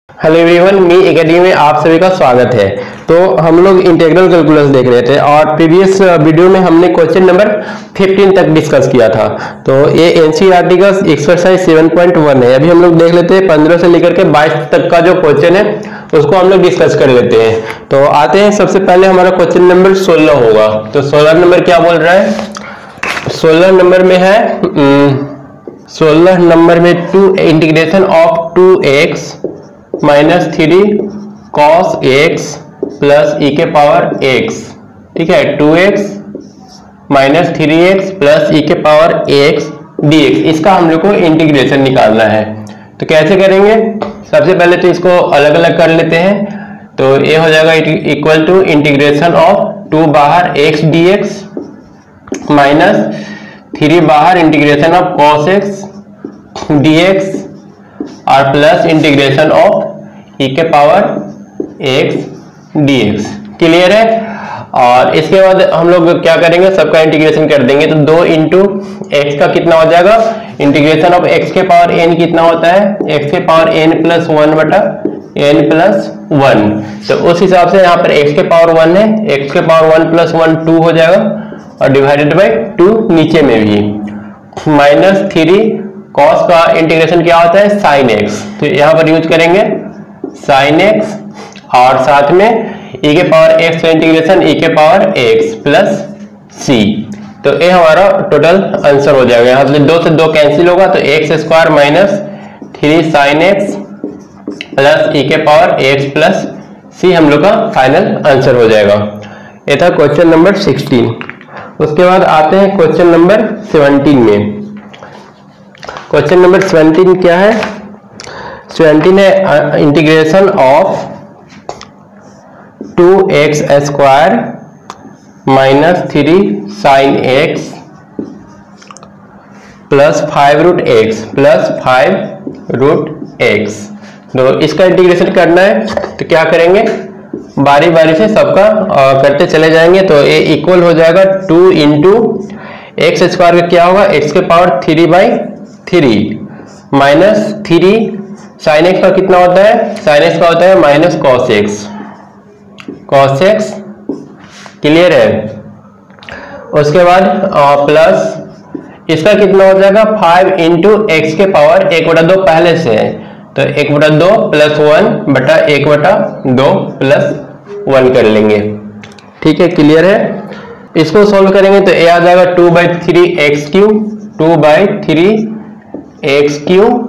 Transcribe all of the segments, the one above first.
Hello everyone, मी academy में आप सभी का स्वागत है। तो हम लोग इंटीग्रल कैलकुलस देख रहे थे और प्रीवियस वीडियो में हमने क्वेश्चन नंबर 15 तक डिस्कस किया था। तो ये एनसीईआरटी का एक्सरसाइज 7.1 है। अभी हम लोग देख लेते हैं 15 से लेकर के 22 तक का जो क्वेश्चन है उसको हम लोग डिस्कस कर लेते हैं। तो आते हैं, सबसे पहले हमारा क्वेश्चन नंबर 16 होगा। तो 16 नंबर क्या बोल रहा है? 16 नंबर में है 16 नंबर में integration of 2x minus 3 cos x plus e के पावर x। ठीक है, 2x minus 3x plus e के पावर x dx, इसका हम लोग को इंटीग्रेशन निकालना है। तो कैसे करेंगे? सबसे पहले तो इसको अलग अलग कर लेते हैं। तो ये हो जाएगा इक्वल टू इंटीग्रेशन ऑफ 2 बाहर x dx माइनस 3 बाहर integration of cos x dx और प्लस इंटीग्रेशन ऑफ e के पावर x dx। क्लियर है? और इसके बाद हम लोग क्या करेंगे, सबका इंटीग्रेशन कर देंगे। तो 2 इंटू एक्स का कितना हो जाएगा? इंटीग्रेशन ऑफ x के पावर n कितना होता है? x के पावर n प्लस 1 बटा n प्लस 1। तो उस हिसाब से यहाँ पर x के पावर 1 है, x के पावर 1 प्लस 1 2 हो जाएगा और डिवाइडेड बाई 2 नीचे में भी माइनस 3 cos का इंटीग्रेशन क्या होता है? sin x। तो यहाँ पर यूज करेंगे sin x और साथ में e के पावर x का इंटीग्रेशन e के पावर x प्लस c। तो ये हमारा टोटल आंसर हो जाएगा। यहाँ से 2 से 2 कैंसिल होगा तो x square minus 3 sin x plus e के पावर x प्लस c हम लोग का फाइनल आंसर हो जाएगा। ये था क्वेश्चन नंबर 16। उसके बाद आते हैं क्वेश्चन नंबर 17 में। क्वेश्चन नंबर 17 क्या है? 17 है integration of 2x square minus 3 sin x plus 5 root x plus 5 root x. तो इसका इंटीग्रेशन करना है। तो क्या करेंगे, बारी बारी से सबका करते चले जाएंगे। तो ये इक्वल हो जाएगा 2 इंटू एक्स स्क्वायर का क्या होगा? x के पावर 3/3 माइनस 3 sin x का कितना होता है? sin x का होता है minus cos x। cos x clear है? उसके बाद प्लस इसका कितना हो जाएगा? 5 इंटू एक्स के पावर 1/2 पहले से है। तो 1/2 प्लस 1 बटा 1/2 प्लस 1 कर लेंगे। ठीक है, क्लियर है? इसको सोल्व करेंगे तो ये आ जाएगा 2/3 x cube 2/3 x cube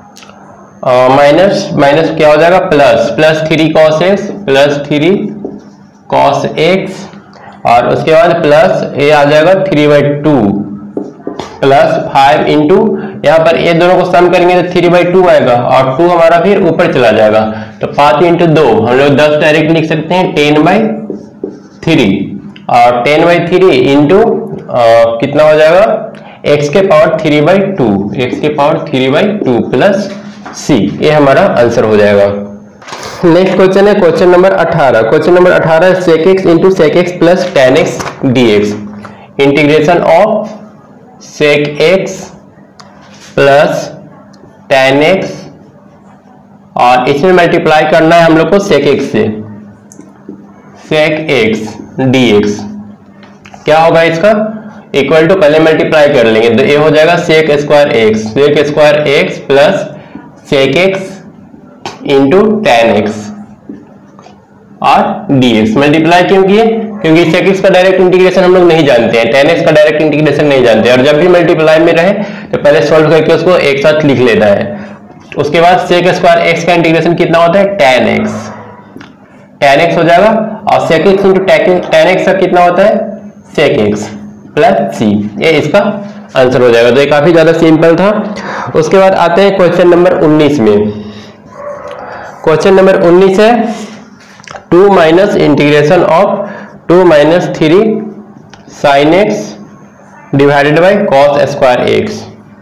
minus minus क्या हो जाएगा? Plus 3 cos x plus 3 cos x और उसके बाद प्लस ये आ जाएगा 3/2 प्लस 5 इंटू यहाँ पर ये दोनों को सम करेंगे तो 3/2 आएगा और 2 हमारा फिर ऊपर चला जाएगा। तो 5 इंटू 2 हम लोग 10 डायरेक्ट लिख सकते हैं 10/3 और 10/3 इंटू कितना हो जाएगा? x के पावर 3/2 x के पावर 3/2 प्लस c। ये हमारा आंसर हो जाएगा। नेक्स्ट क्वेश्चन है question number 18। Question number 18 sec x into sec x plus tan x dx। Integration of sec x plus tan x और इसमें मल्टीप्लाई करना है हम लोग को sec x से। sec x dx क्या होगा इसका? इक्वल टू पहले मल्टीप्लाई कर लेंगे तो ये हो जाएगा sec square x plus sec x into tan x और dx। मल्टीप्लाई क्यों किए? क्योंकि sec x का डायरेक्ट इंटीग्रेशन हम लोग नहीं जानते हैं, tan x का डायरेक्ट इंटीग्रेशन नहीं जानते हैं और जब भी मल्टीप्लाई में रहे तो पहले सॉल्व करके उसको एक साथ लिख लेना है। उसके बाद sec स्क्वायर x का इंटीग्रेशन कितना होता है? tan x हो जाएगा और sec x into tan x का कितना होता है? sec x plus c। ये इसका आंसर हो जाएगा। तो ये काफी ज्यादा सिंपल था। उसके बाद आते हैं क्वेश्चन नंबर 19 में। क्वेश्चन नंबर 19 है 2 minus integration of 2 minus 3 sin x divided by cos square x।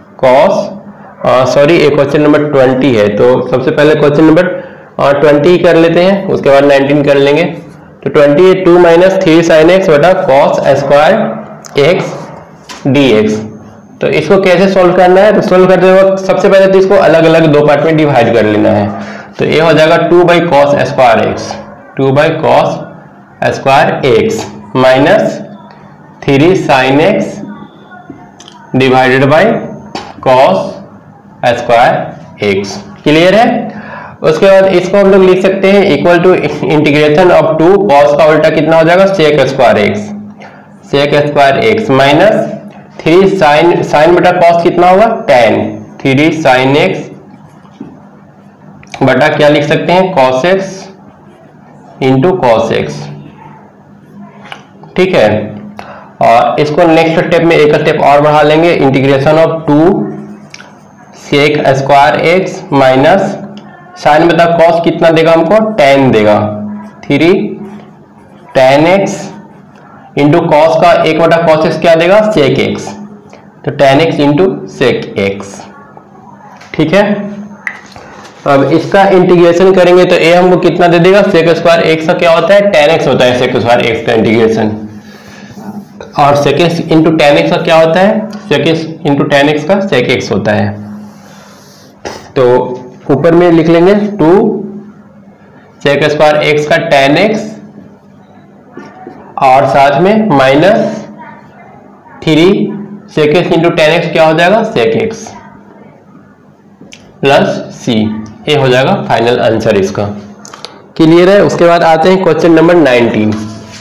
ये क्वेश्चन नंबर 20 है। तो सबसे पहले क्वेश्चन नंबर 20 कर लेते हैं, उसके बाद 19 कर लेंगे। तो 20 2 माइनस 3 sin x बटा cos स्क्वायर x dx। तो इसको कैसे सोल्व करना है? तो सोल्व करते वक्त सबसे पहले तो इसको अलग अलग 2 पार्ट में डिवाइड कर लेना है। तो ये हो जाएगा 2 by cos square x, 2 by cos square x minus 3 sine x divided by cos square x. Clear है। उसके बाद इसको हम लोग लिख सकते हैं equal to integration of 2 cos का उल्टा कितना हो जाएगा sec square x, sec square x minus 3 sine बटा कॉस कितना होगा tan, 3 साइन एक्स बटा क्या लिख सकते हैं cos x into cos x. ठीक है। और इसको नेक्स्ट स्टेप में एक स्टेप और बढ़ा लेंगे, integration of 2 sec square x minus sine बता कॉस कितना देगा हमको tan देगा, 3 tan x इंटू कॉस का 1 बटा कॉस एक्स क्या देगा सेक एक्स, तो tan x into sec x. ठीक है। अब इसका इंटीग्रेशन करेंगे तो ये हमको कितना दे देगा सेक स्क्वायर एक्स का क्या होता है tan x होता है सेक स्क्वायर एक्स का इंटीग्रेशन, और sec x into tan x का क्या होता है sec x into tan x का सेक एक्स होता है। तो ऊपर में लिख लेंगे 2 सेक स्क्वायर एक्स का tan x और साथ में minus 3 sec x into tan x क्या हो जाएगा सेक एक्स प्लस c, ये हो जाएगा फाइनल आंसर इसका। क्लियर है। उसके बाद आते हैं क्वेश्चन नंबर 19।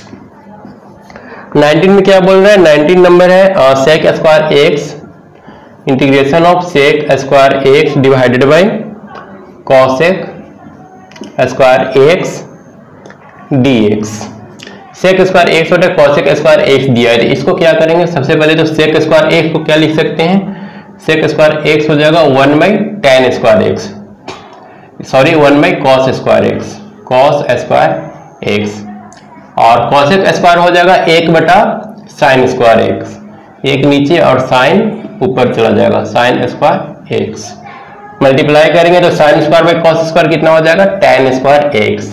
19 में क्या बोल रहा है, 19 नंबर है sec square x integration of sec square x divided by cosec square x dx। Sec square x होता है कॉसेक स्क्वायर एक्स दिया है, तो इसको क्या करेंगे सबसे पहले तो सेक स्क्वायर एक्स को क्या लिख सकते हैं सेक स्क्वायर एक्स हो जाएगा 1 by tan square x, sorry 1 by cos square x, cos square x, और कॉसेक स्क्वायर हो जाएगा 1 बटा साइन स्क्वायर एक्स, एक नीचे और साइन ऊपर चला जाएगा साइन स्क्वायर एक्स, मल्टीप्लाई करेंगे तो sine square by cos square कितना हो जाएगा tan स्क्वायर एक्स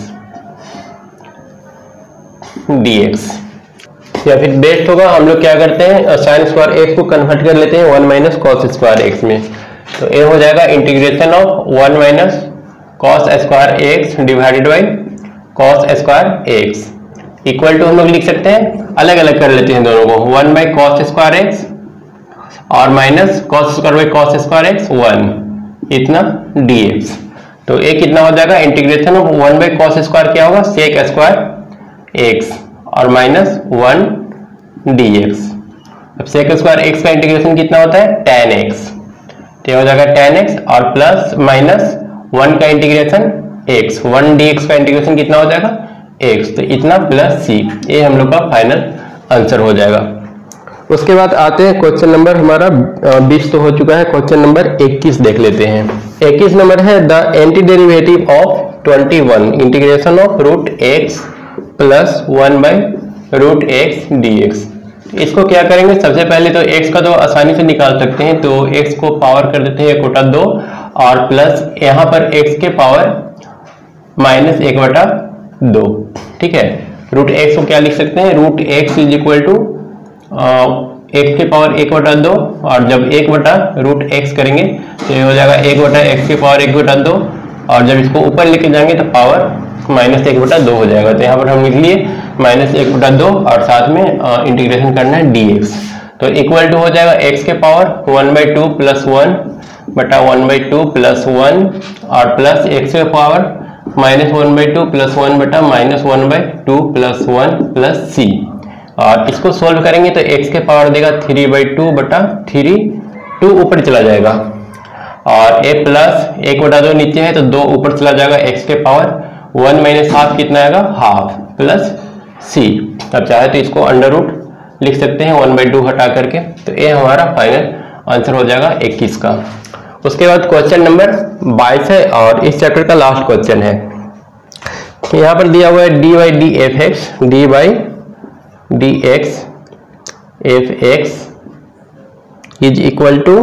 dx। या फिर बेस्ट होगा हम लोग क्या करते हैं साइन स्क्वायर एक्स को कन्वर्ट कर लेते हैं 1 माइनस कॉस स्क्वायर एक्स में, तो ये हो जाएगा integration of 1 minus cos square x divided by cos square x equal to हम लोग लिख सकते हैं अलग अलग कर लेते हैं दोनों को 1 बाई कॉस स्क्वायर एक्स और minus cos square by cos square x 1 इतना dx। तो ये कितना हो जाएगा integration of 1 by cos square क्या होगा सेक स्क्वायर एक्स और माइनस 1 dx। अब सेक स्क्वायर एक्स का इंटीग्रेशन कितना होता है tan x, तो हो जाएगा tan x और प्लस माइनस 1 का इंटीग्रेशन x, 1 dx का इंटीग्रेशन कितना हो जाएगा x, तो इतना प्लस c, ये हम लोग का फाइनल आंसर हो जाएगा। उसके बाद आते हैं क्वेश्चन नंबर हमारा 20 तो हो चुका है, क्वेश्चन नंबर 21 देख लेते हैं। 21 नंबर है the anti derivative of 21 integration of root x plus 1 by root x dx। इसको क्या करेंगे सबसे पहले तो x का तो आसानी से निकाल सकते हैं, तो x को पावर कर देते हैं 1 बटा 2 और प्लस यहाँ पर x के पावर माइनस 1 बटा 2। ठीक है। रूट एक्स को क्या लिख सकते हैं root x is equal to x के पावर 1 बटा 2 और जब 1 बटा रूट एक्स करेंगे तो ये हो जाएगा 1 बटा एक्स के पावर 1 बटा 2 और जब इसको ऊपर लेके जाएंगे तो पावर माइनस 1 बटा 2 हो जाएगा। तो यहाँ पर हम लिख लिए माइनस 1 बटा 2 और साथ में इंटीग्रेशन करना है dx, तो इक्वल टू हो जाएगा x के पावर 1 बाई 2 प्लस 1 बटा 1 बाई 2 प्लस 1 और प्लस x के पावर माइनस 1 बाई 2 प्लस 1 बटा minus 1 by 2 plus 1 plus c, और इसको सोल्व करेंगे तो x के पावर देगा 3 बाई 2 बटा 3, 2 ऊपर चला जाएगा और a प्लस 1 बटा 2 नीचे है तो 2 ऊपर चला जाएगा, x के पावर 1 माइनस हाफ कितना आएगा हाफ प्लस c। अब चाहे तो इसको अंडर रूट लिख सकते हैं 1 बाई 2 हटा करके, तो ये हमारा फाइनल आंसर हो जाएगा 21 का। उसके बाद क्वेश्चन नंबर 22 है और इस चैप्टर का लास्ट क्वेश्चन है। यहाँ पर दिया हुआ है d by d f x, d by d x f x is equal to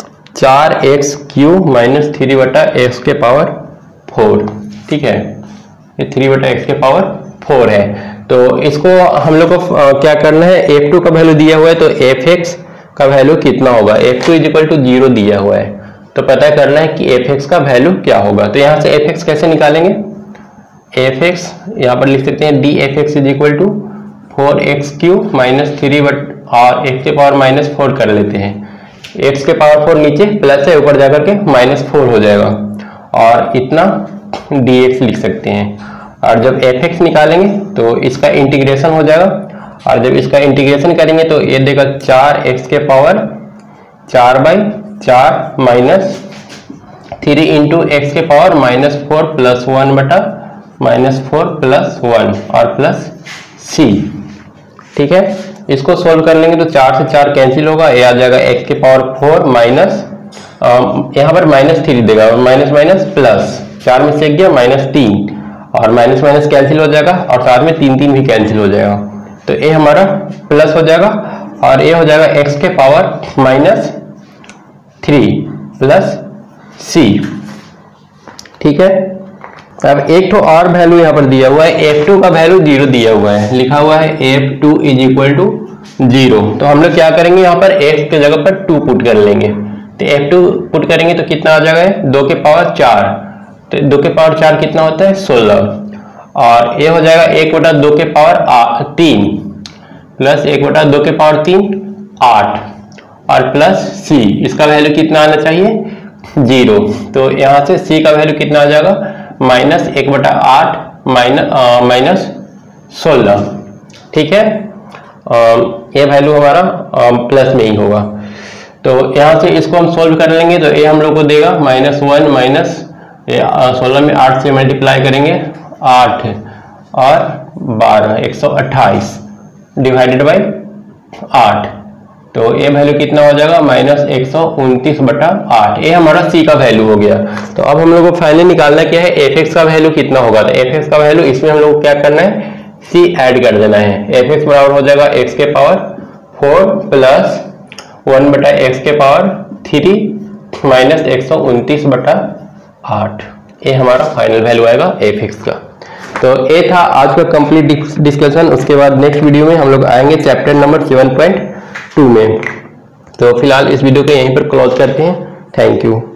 4x cube minus 3 बटा एक्स के पावर 4। ठीक है, ये 3 बटा एक्स के पावर 4 है। तो इसको हम लोग को क्या करना है f2 का वैल्यू दिया हुआ है तो fx का वैल्यू कितना होगा, f2 इज इक्वल टू 0 दिया हुआ है तो पता करना है कि f(x) का वैल्यू क्या होगा। तो यहाँ से f(x) कैसे निकालेंगे, f(x) यहाँ पर लिख सकते हैं df(x) is equal to 4x³ minus 3 और x के पावर -4 कर लेते हैं। x के पावर 4 नीचे प्लस है, ऊपर जाकर के -4 हो जाएगा और इतना dx लिख सकते हैं। और जब f(x) निकालेंगे तो इसका इंटीग्रेशन हो जाएगा, और जब इसका इंटीग्रेशन करेंगे तो ये देगा 4x के पावर 4/4 माइनस 3 इंटू एक्स के पावर -4 प्लस 1 बटा -4 प्लस 1 और प्लस c। ठीक है, इसको सोल्व कर लेंगे तो 4 से 4 कैंसिल होगा, ये आ जाएगा x के पावर 4 माइनस यहाँ पर -3 देगा, माइनस माइनस प्लस 4 में से गया -3 और माइनस माइनस कैंसिल हो जाएगा और साथ में 3 भी कैंसिल हो जाएगा। तो ये हमारा प्लस हो जाएगा और ये हो जाएगा x के पावर -3 प्लस c। ठीक है, अब एक तो और वैल्यू यहाँ पर दिया हुआ है, f2 का वैल्यू 0 दिया हुआ है, लिखा हुआ है f2 इज इक्वल टू 0। तो हम लोग क्या करेंगे, यहाँ पर x के जगह पर 2 पुट कर लेंगे। तो f2 पुट करेंगे तो कितना आ जाएगा, 2 के पावर 4। तो 2 के पावर 4 कितना होता है, 16। और ये हो जाएगा 1/2 के पावर 3 प्लस 1/2 के पावर 3 8 और प्लस c। इसका वैल्यू कितना आना चाहिए, 0। तो यहाँ से c का वैल्यू कितना आ जाएगा, -1/8 माइनस 16। ठीक है, ये वैल्यू हमारा प्लस में ही होगा। तो यहाँ से इसको हम सोल्व कर लेंगे तो ये हम लोग को देगा -1 माइनस 16 में 8 से मल्टीप्लाई करेंगे 8 और 12 128 डिवाइडेड बाई 8। तो ये वैल्यू कितना हो जाएगा, -129/8। ये हमारा c का वैल्यू हो गया। तो अब हम लोग को फाइनली निकालना क्या है, f(x) का वैल्यू कितना होगा। तो f(x) का वैल्यू इसमें हम लोग को क्या करना है, c ऐड कर देना है। f(x) बराबर हो जाएगा x के पावर 4 प्लस 1/x के पावर 3 माइनस 129/8। ये हमारा फाइनल वैल्यू आएगा f(x) का। तो ये था आज का कंप्लीट डिस्कशन। उसके बाद नेक्स्ट वीडियो में हम लोग आएंगे चैप्टर नंबर 7.2 में। तो फिलहाल इस वीडियो को यहीं पर क्लोज करते हैं। Thank you.